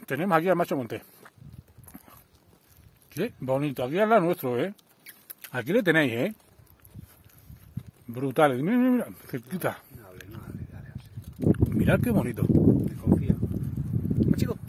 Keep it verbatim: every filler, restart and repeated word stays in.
tenemos aquí al macho montés. Qué bonito, aquí al lado nuestro, ¿eh? Aquí le tenéis, ¿eh? Brutales, mira, mira, mira, cerquita. No hable, no hable, dale, dale. Mirad qué bonito. Me confío. Chico.